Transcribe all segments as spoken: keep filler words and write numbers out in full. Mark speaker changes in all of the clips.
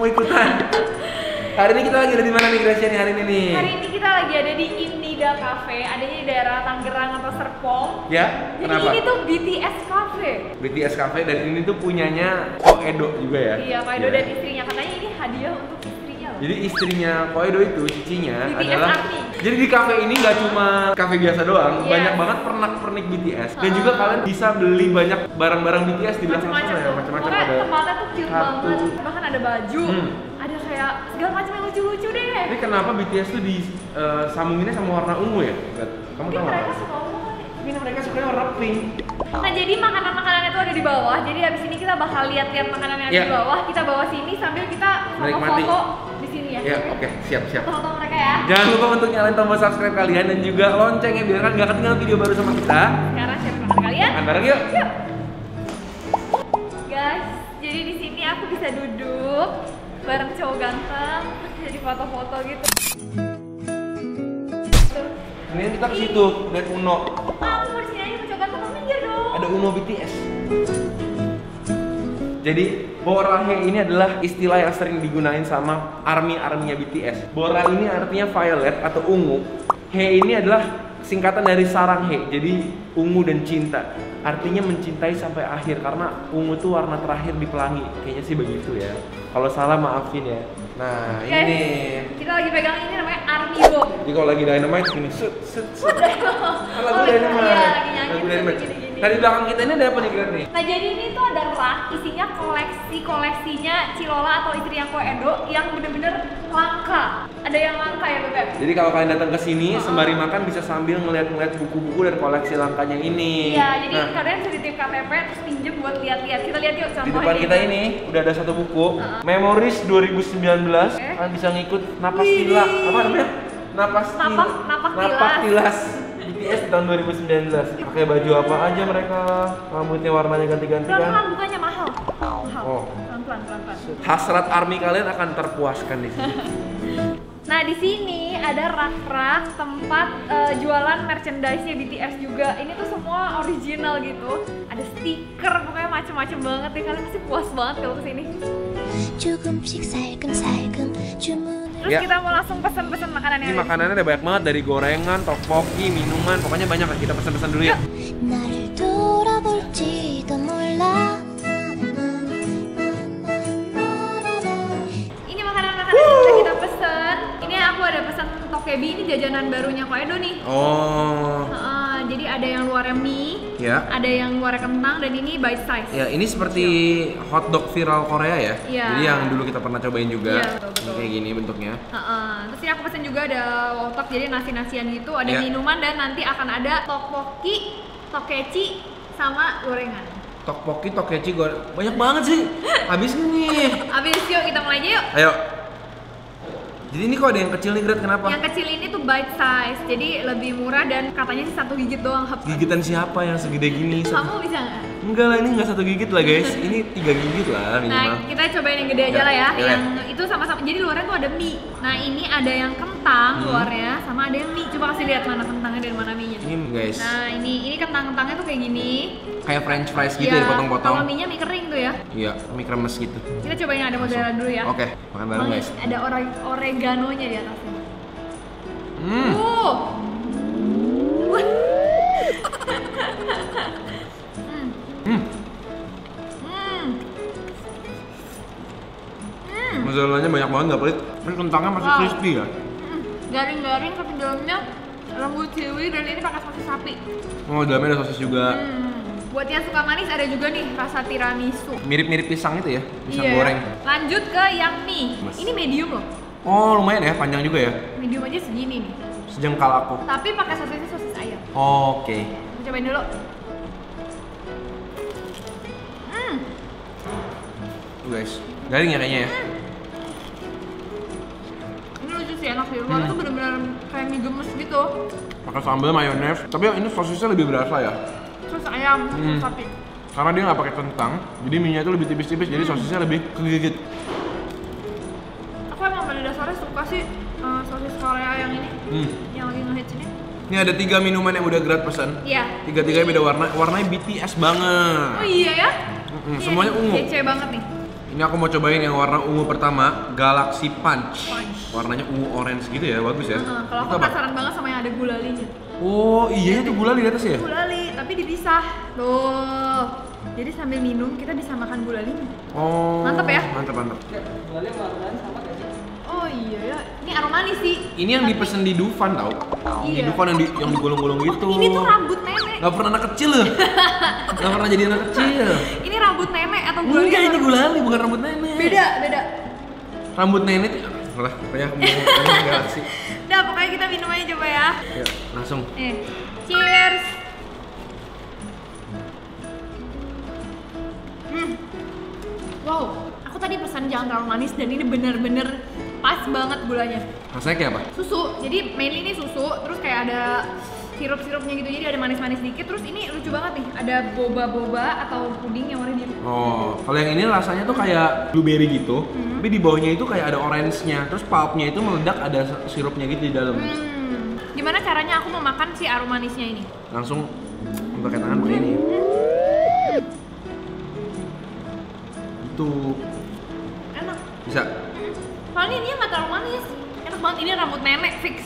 Speaker 1: mau ikutan. Hari ini kita lagi ada di mana nih Gracia nih hari ini nih?
Speaker 2: Hari ini kita lagi ada di Indida Cafe, adanya di daerah Tangerang atau Serpong.
Speaker 1: Ya,
Speaker 2: Jadi
Speaker 1: kenapa?
Speaker 2: ini tuh B T S Cafe.
Speaker 1: B T S Cafe dan ini tuh punyanya Ko Edo juga ya?
Speaker 2: Iya, Ko Edo
Speaker 1: Ya.
Speaker 2: dan istrinya. Katanya ini hadiah untuk istrinya loh.
Speaker 1: Jadi istrinya Ko Edo itu, cicinya
Speaker 2: B T S
Speaker 1: adalah
Speaker 2: Army.
Speaker 1: jadi di cafe ini nggak cuma cafe biasa doang,
Speaker 2: Yes.
Speaker 1: banyak banget pernak-pernik B T S. Dan
Speaker 2: Uh-uh.
Speaker 1: juga kalian bisa beli banyak barang-barang B T S di belakang
Speaker 2: Macam-macam
Speaker 1: sana ya,
Speaker 2: tuh.
Speaker 1: macam-macam
Speaker 2: Pokoknya
Speaker 1: ada.
Speaker 2: tempatnya tuh cute
Speaker 1: kartu.
Speaker 2: banget. Bahkan ada baju,
Speaker 1: Hmm.
Speaker 2: ada kayak segala macam yang lucu-lucu deh.
Speaker 1: Ini kenapa B T S tuh di eh, sambunginnya sama warna ungu ya? Kamu
Speaker 2: Tapi
Speaker 1: tahu
Speaker 2: mereka
Speaker 1: nggak?
Speaker 2: suka ungu.
Speaker 1: Ini mereka sukanya warna pink.
Speaker 2: Nah jadi makanan-makanan itu ada di bawah. Jadi abis ini kita bakal lihat-lihat makanan yang ada
Speaker 1: Ya.
Speaker 2: di bawah. Kita bawa sini sambil kita
Speaker 1: Menikmati.
Speaker 2: foto-foto di sini ya.
Speaker 1: Ya, oke, siap siap.
Speaker 2: Foto-foto mereka ya.
Speaker 1: Jangan lupa untuk nyalain tombol subscribe kalian dan juga loncengnya biar kan nggak ketinggalan video baru sama kita.
Speaker 2: Sekarang siapin makan kalian.
Speaker 1: Makan bareng yuk.
Speaker 2: Yuk. Guys, jadi di sini aku bisa duduk bareng cowok ganteng, jadi foto-foto gitu. Tuh.
Speaker 1: Kemudian kita ke situ, lihat Uno.
Speaker 2: Ah, aku mau di sini aja mau cowok ganteng, kamu minggir dong.
Speaker 1: Ada Uno B T S. Jadi Bora He ini adalah istilah yang sering digunain sama army-arminya B T S. Bora ini artinya violet atau ungu. He ini adalah singkatan dari sarang He, jadi ungu dan cinta. Artinya mencintai sampai akhir karena ungu tuh warna terakhir di pelangi. Kayaknya sih begitu ya. Kalau salah maafin ya. Nah,
Speaker 2: Guys,
Speaker 1: ini.
Speaker 2: kita lagi pegang ini namanya Army Bomb.
Speaker 1: Jadi kalau lagi dynamite gini, set set set.
Speaker 2: Oh,
Speaker 1: Lagu
Speaker 2: iya,
Speaker 1: dynamite.
Speaker 2: iya, lagi nyanyi
Speaker 1: Lagu
Speaker 2: tuh
Speaker 1: dynamite.
Speaker 2: gini-gini.
Speaker 1: Tadi belakang kita ini ada apa nih Gret nih?
Speaker 2: Nah jadi ini tuh ada rak isinya koleksi-koleksinya Cilola atau istrinya Ko Edo yang bener-bener langka. Ada yang langka ya Bebek?
Speaker 1: Jadi kalau kalian datang ke sini
Speaker 2: Uh-uh.
Speaker 1: sembari makan bisa sambil ngeliat-ngeliat buku-buku dan koleksi langkanya ini.
Speaker 2: Iya, jadi
Speaker 1: Nah,
Speaker 2: kalian bisa titip K T P terus pinjem buat lihat-lihat. Kita lihat yuk
Speaker 1: di
Speaker 2: contohnya.
Speaker 1: depan kita ini udah ada satu buku, Memories dua ribu sembilan belas.
Speaker 2: Oke.
Speaker 1: Kalian bisa ngikut napas
Speaker 2: Widih.
Speaker 1: tila. Apa namanya? Napas tila.
Speaker 2: Napak- napak
Speaker 1: Napak
Speaker 2: tilas.
Speaker 1: tilas. B T S di tahun dua ribu sembilan belas. Pakai baju apa aja mereka? Rambutnya warnanya ganti-ganti kan?
Speaker 2: Pelan-pelan bukannya mahal. Mahal.
Speaker 1: Oh.
Speaker 2: Pelan-pelan, pelan-pelan.
Speaker 1: Hasrat army kalian akan terpuaskan di sini.
Speaker 2: Nah di sini ada rak-rak tempat eh, jualan merchandise-nya B T S juga. Ini tuh semua original gitu. Ada stiker, pokoknya macem-macem banget deh. Kalian pasti puas banget kalau kesini.
Speaker 3: 조금씩 살금살금 주문
Speaker 2: Terus
Speaker 1: Ya.
Speaker 2: kita mau langsung pesan-pesan makanan yang
Speaker 1: Ini
Speaker 2: ada di
Speaker 1: makanannya ada banyak banget dari gorengan, tteokbokki, minuman, pokoknya banyak lah. Kita pesan-pesan dulu ya.
Speaker 3: 나를 돌아볼지도 몰라
Speaker 2: Ini makanan-makanan yang udah kita pesen. Ini aku ada pesan Tokebi, ini jajanan barunya Ko Edo nih.
Speaker 1: Oh,
Speaker 2: Heeh, jadi ada yang luarnya mie,
Speaker 1: ya.
Speaker 2: ada yang luarnya kentang, dan ini bite size.
Speaker 1: Ya, ini seperti hotdog viral Korea ya.
Speaker 2: Iya.
Speaker 1: Jadi yang dulu kita pernah cobain juga.
Speaker 2: Iya, betul, betul.
Speaker 1: Kayak gini bentuknya.
Speaker 2: Heeh. Terus ini aku pesen juga ada wotok, jadi nasi-nasian gitu, ada
Speaker 1: Iya.
Speaker 2: minuman, dan nanti akan ada tteokbokki, tokeci, sama gorengan.
Speaker 1: Tteokbokki, tokeci, goreng. Banyak banget sih. Habis nih.
Speaker 2: Abis yuk kita mulai aja yuk.
Speaker 1: Ayo. Jadi ini kok ada yang kecil nih, Gret, kenapa?
Speaker 2: Yang kecil ini tuh bite size, jadi lebih murah dan katanya sih satu gigit doang. Hap.
Speaker 1: Gigitan siapa yang segede gini? Satu-
Speaker 2: Kamu bisa nggak?
Speaker 1: Enggak lah, ini nggak satu gigit lah guys. Ini tiga gigit lah minimal.
Speaker 2: Nah, kita cobain yang gede aja
Speaker 1: Ya,
Speaker 2: lah ya.
Speaker 1: boleh.
Speaker 2: Yang itu sama-sama. Jadi luarnya tuh ada mie. Nah, ini ada yang kentang
Speaker 1: Hmm.
Speaker 2: luarnya, sama ada yang mie. Coba kasih lihat mana kentangnya dan mana mie-nya.
Speaker 1: Ini guys,
Speaker 2: Nah, ini ini kentang-kentangnya tuh kayak gini.
Speaker 1: kayak French fries gitu
Speaker 2: Ya,
Speaker 1: ya, dipotong-potong.
Speaker 2: Kalau mie-nya mie kering tuh ya.
Speaker 1: Iya, mie kremes gitu.
Speaker 2: Kita cobain yang ada mozzarella dulu ya.
Speaker 1: Oke, makan bareng
Speaker 2: Wangi.
Speaker 1: guys.
Speaker 2: Ada ore oreganonya di atasnya.
Speaker 1: Hmm.
Speaker 2: Uh. Wah. hmm.
Speaker 1: Hmm.
Speaker 2: Hmm. Hmm.
Speaker 1: Mozzarellanya banyak banget, nggak pelit. Tapi kentangnya masih
Speaker 2: Wow.
Speaker 1: crispy ya.
Speaker 2: Hmm. Garing-garing tapi dalamnya lembut ciwi dan ini pakai sosis sapi.
Speaker 1: Oh, dalamnya ada sosis juga.
Speaker 2: Hmm. Buat yang suka manis ada juga nih rasa tiramisu.
Speaker 1: Mirip-mirip pisang itu ya, pisang
Speaker 2: Iya.
Speaker 1: goreng.
Speaker 2: Lanjut ke yang mie.
Speaker 1: Mas.
Speaker 2: Ini medium loh.
Speaker 1: Oh, lumayan ya, panjang juga ya.
Speaker 2: Medium aja segini nih.
Speaker 1: Sejengkal aku.
Speaker 2: Tapi pakai sosisnya sosis ayam.
Speaker 1: Oke.
Speaker 2: Kita cobain dulu. Hmm.
Speaker 1: Tuh guys, garing ya kayaknya ya.
Speaker 2: Ini lucu sih, enak sih. Luarnya
Speaker 1: Hmm.
Speaker 2: tuh bener-bener kayak mie gemes gitu.
Speaker 1: Pakai sambal mayones. Tapi yang ini sosisnya lebih berasa ya.
Speaker 2: Terus ayam,
Speaker 1: Hmm.
Speaker 2: terus sapi.
Speaker 1: Karena dia nggak pakai kentang, jadi mie-nya itu lebih tipis-tipis, jadi sosisnya lebih kegigit.
Speaker 2: Aku emang pada dasarnya suka sih uh, sosis Korea yang ini,
Speaker 1: Hmm.
Speaker 2: yang lagi ngehits ini.
Speaker 1: Ini ada tiga minuman yang udah Gret pesan.
Speaker 2: Iya.
Speaker 1: Tiga-tiganya beda warna, warnanya B T S banget.
Speaker 2: Oh iya ya?
Speaker 1: Mm-mm,
Speaker 2: Iya
Speaker 1: semuanya
Speaker 2: nih,
Speaker 1: ungu.
Speaker 2: Kece banget nih.
Speaker 1: Ini aku mau cobain yang warna ungu pertama, Galaxy Punch.
Speaker 2: Punch.
Speaker 1: Warnanya ungu orange gitu ya, bagus ya.
Speaker 2: Heeh, kalau
Speaker 1: Itu
Speaker 2: aku
Speaker 1: apa?
Speaker 2: penasaran banget sama yang ada gulalinya.
Speaker 1: Oh iya itu gulali di atas ya?
Speaker 2: Gulali, tapi dipisah. Tuh. Jadi sambil minum kita bisa makan gulalinya.
Speaker 1: Oh.
Speaker 2: Mantap ya?
Speaker 1: Mantap mantap.
Speaker 2: Oh iya ya, ini aroma manis sih.
Speaker 1: Ini yang dipesen di Dufan tau? Di
Speaker 2: Iya.
Speaker 1: Dufan yang di yang digulung-gulung gitu.
Speaker 2: Ini tuh rambut nenek.
Speaker 1: Gak pernah anak kecil loh. Gak pernah jadi anak kecil.
Speaker 2: Ini rambut nenek atau gulali?
Speaker 1: Enggak ini
Speaker 2: atau-
Speaker 1: gulali bukan rambut nenek.
Speaker 2: Beda, beda.
Speaker 1: Rambut nenek tuh. Lah, pokoknya aku mau ini Galaxy.
Speaker 2: Udah, pokoknya kita minum aja coba ya.
Speaker 1: Ya, langsung.
Speaker 2: Nih, cheers. Hmm. Wow, aku tadi pesan jangan terlalu manis dan ini bener-bener pas banget gulanya.
Speaker 1: Rasanya kayak apa?
Speaker 2: Susu, jadi mainly ini susu, terus kayak ada sirup-sirupnya gitu, jadi ada manis-manis dikit. Terus ini lucu banget nih, ada boba-boba atau puding yang warna biru.
Speaker 1: Oh, kalau yang ini rasanya tuh kayak blueberry gitu,
Speaker 2: Hmm.
Speaker 1: tapi di bawahnya itu kayak ada orange-nya, terus pulpnya itu meledak ada sirupnya gitu di dalam.
Speaker 2: Hmm, gimana caranya aku mau makan si aroma manisnya ini?
Speaker 1: Langsung pakai tangan pakai ini. Itu
Speaker 2: Enak.
Speaker 1: bisa.
Speaker 2: Soalnya ini nggak terlalu manis, enak banget. Ini rambut nenek fix.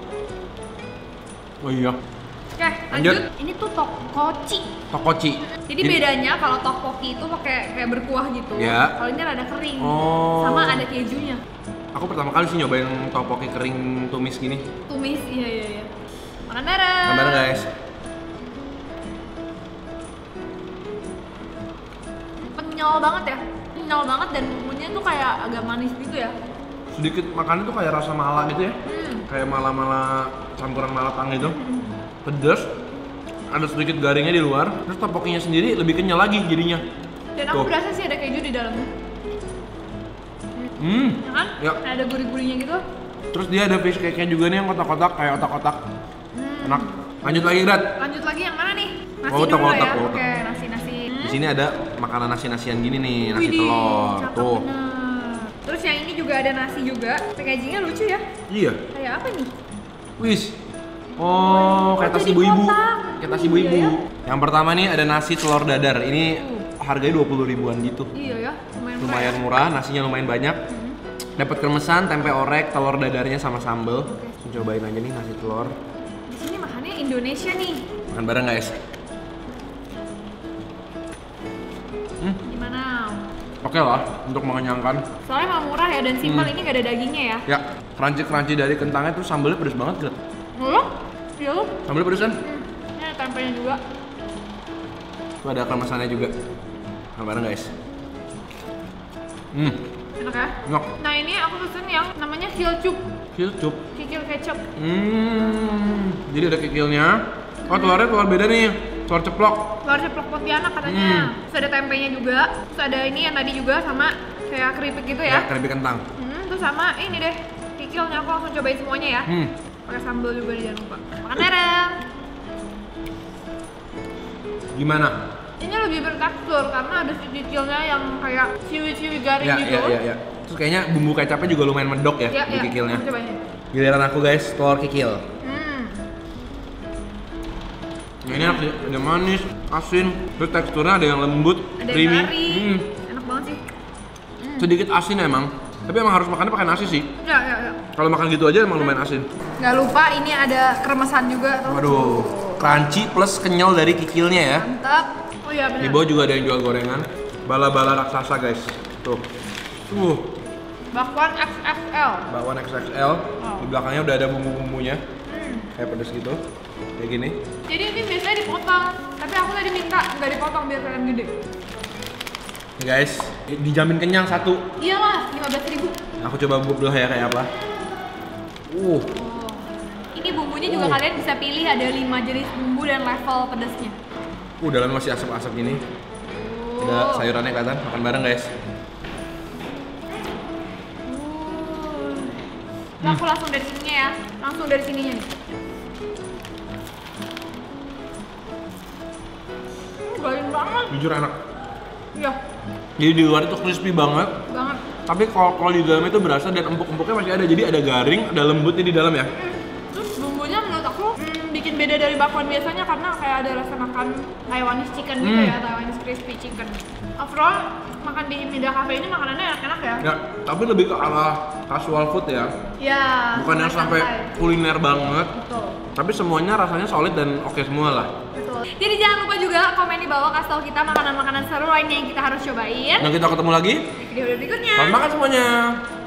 Speaker 1: Oh iya.
Speaker 2: Oke,
Speaker 1: Lanjut.
Speaker 2: lanjut. Ini tuh tokoci.
Speaker 1: Tokoci.
Speaker 2: Jadi
Speaker 1: Ini-
Speaker 2: bedanya kalau tteokbokki itu pakai kayak berkuah gitu.
Speaker 1: Ya.
Speaker 2: Kalau ini rada kering.
Speaker 1: Oh.
Speaker 2: Sama ada kejunya.
Speaker 1: Aku pertama kali sih nyobain tteokbokki kering tumis gini.
Speaker 2: Tumis, iya iya iya. Makan bareng.
Speaker 1: Makan bareng guys.
Speaker 2: Kenyal banget ya. Kenyal banget dan bumbunya tuh kayak agak manis gitu ya.
Speaker 1: Sedikit makannya tuh kayak rasa mala gitu ya.
Speaker 2: Hmm.
Speaker 1: Kayak mala-mala campuran malatang gitu. Pedas. Ada sedikit garingnya di luar. Terus tteokbokkinya sendiri lebih kenyal lagi jadinya.
Speaker 2: Dan aku
Speaker 1: Tuh.
Speaker 2: berasa sih ada keju di dalamnya.
Speaker 1: Hmm.
Speaker 2: Ya kan?
Speaker 1: Ya.
Speaker 2: Kayak ada gurih-gurihnya gitu.
Speaker 1: Terus dia ada fish cake-nya juga nih yang kotak-kotak kayak otak-otak.
Speaker 2: Hmm.
Speaker 1: Enak. Lanjut lagi, Grat.
Speaker 2: Lanjut lagi yang mana nih? Nasi
Speaker 1: Wotak,
Speaker 2: dulu
Speaker 1: wotak,
Speaker 2: ya.
Speaker 1: wotak.
Speaker 2: Oke, nasi-nasi.
Speaker 1: Di sini ada makanan nasi-nasian gini nih, nasi
Speaker 2: Widih,
Speaker 1: telur.
Speaker 2: cakep
Speaker 1: Tuh.
Speaker 2: bener. Terus yang ini juga ada nasi juga. Packagingnya lucu ya.
Speaker 1: Iya.
Speaker 2: Kayak apa nih?
Speaker 1: Wis. Oh, kayak tas
Speaker 2: jadi
Speaker 1: ibu-ibu.
Speaker 2: kotak.
Speaker 1: Kayak tas
Speaker 2: Iya
Speaker 1: ibu-ibu.
Speaker 2: ya.
Speaker 1: Yang pertama nih ada nasi telur dadar. Ini
Speaker 2: Uh.
Speaker 1: harganya dua puluh ribuan gitu.
Speaker 2: Iya ya, lumayan,
Speaker 1: Lumayan murah, nasinya lumayan banyak.
Speaker 2: Hmm.
Speaker 1: Dapat kremesan, tempe orek, telur dadarnya sama sambel. Cobain aja nih nasi telur.
Speaker 2: Di sini makannya Indonesia nih.
Speaker 1: Makan bareng guys. Hmm,
Speaker 2: Gimana?
Speaker 1: oke lah untuk mengenyangkan.
Speaker 2: Soalnya emang murah ya dan simpel,
Speaker 1: Hmm.
Speaker 2: ini gak ada dagingnya ya.
Speaker 1: Ya, crunchy-crunchy dari kentangnya tuh sambelnya pedes banget, Gret.
Speaker 2: Loh? Iya loh.
Speaker 1: Sambelnya pedes kan?
Speaker 2: Hmm. Ini ada tempenya juga.
Speaker 1: Tuh ada kremesannya juga. Makan bareng guys. Hmm,
Speaker 2: Enak ya?
Speaker 1: enak.
Speaker 2: Nah ini aku pesen yang namanya kilcup.
Speaker 1: Kilcup.
Speaker 2: Kikil kecap.
Speaker 1: Hmm, jadi ada kikilnya. Oh telurnya telur beda nih, telur ceplok.
Speaker 2: Telur ceplok Pontianak katanya.
Speaker 1: Hmm.
Speaker 2: Terus ada tempenya juga. Terus ada ini yang tadi juga sama kayak keripik gitu ya.
Speaker 1: Ya, keripik kentang.
Speaker 2: Hmm, terus sama ini deh kikilnya, aku langsung cobain semuanya ya.
Speaker 1: Hmm,
Speaker 2: Pakai sambal juga jangan lupa. Makan bareng.
Speaker 1: gimana?
Speaker 2: Ini lebih bertekstur karena ada si kikilnya yang kayak ciwi-ciwi garing
Speaker 1: Ya,
Speaker 2: gitu.
Speaker 1: ya, ya, ya. Terus kayaknya bumbu kecapnya juga lumayan medok ya,
Speaker 2: Ya,
Speaker 1: di
Speaker 2: ya.
Speaker 1: kikilnya.
Speaker 2: Aku cobain.
Speaker 1: Giliran aku guys, telur kikil.
Speaker 2: Hmm.
Speaker 1: Nah, ini enak sih, ada manis, asin, terus teksturnya ada yang lembut,
Speaker 2: Ada yang
Speaker 1: creamy.
Speaker 2: garing.
Speaker 1: Hmm,
Speaker 2: Enak banget sih. Hmm.
Speaker 1: sedikit asin emang. Tapi emang harus makannya pakai nasi sih.
Speaker 2: Ya, ya, ya.
Speaker 1: Kalau makan gitu aja emang lumayan asin.
Speaker 2: Nggak lupa ini ada kremesan juga tuh.
Speaker 1: Waduh, crunchy plus kenyal dari kikilnya ya.
Speaker 2: Mantap. Oh iya benar.
Speaker 1: Di bawah juga ada yang jual gorengan. Bala-bala raksasa guys. Tuh. Tuh.
Speaker 2: Bakwan X X L.
Speaker 1: Bakwan X X L. Di belakangnya udah ada bumbu-bumbunya.
Speaker 2: Hmm.
Speaker 1: Kayak pedes gitu. Kayak gini.
Speaker 2: Jadi ini biasanya dipotong, tapi aku tadi minta nggak dipotong biar kalian gede.
Speaker 1: Nih guys, dijamin kenyang satu.
Speaker 2: Iyalah, lima belas ribu.
Speaker 1: Aku coba belah ya kayak apa. Uh,
Speaker 2: Oh. Ini bumbunya juga
Speaker 1: Oh.
Speaker 2: kalian bisa pilih, ada lima jenis bumbu dan level pedasnya.
Speaker 1: uh dalamnya masih asap-asap gini.
Speaker 2: Oh.
Speaker 1: Ada sayurannya kelihatan. Makan bareng guys.
Speaker 2: Uh. Nah, aku langsung dari sininya ya, langsung dari sininya nih. Hmm, garing banget.
Speaker 1: Jujur enak.
Speaker 2: Iya,
Speaker 1: Jadi di luar itu crispy banget.
Speaker 2: banget.
Speaker 1: Tapi kalau kalau di dalamnya itu berasa dan empuk-empuknya masih ada. Jadi ada garing, ada lembutnya di dalam ya.
Speaker 2: Hmm. Terus bumbunya menurut aku hmm, bikin beda dari bakwan biasanya karena kayak ada rasa makan Taiwanese chicken gitu
Speaker 1: Hmm.
Speaker 2: ya, Taiwanese crispy chicken. Overall makan di Mida Cafe ini makanannya enak-enak ya.
Speaker 1: Ya, tapi lebih ke arah casual food ya.
Speaker 2: Ya.
Speaker 1: Bukan yang sampai
Speaker 2: santai.
Speaker 1: kuliner banget.
Speaker 2: Betul.
Speaker 1: Tapi semuanya rasanya solid dan oke semua lah.
Speaker 2: Betul. Jadi jangan lupa juga komen di bawah kasih tahu kita makanan-makanan seru lainnya yang kita harus cobain.
Speaker 1: Dan kita ketemu lagi.
Speaker 2: Di video berikutnya.
Speaker 1: Selamat makan semuanya.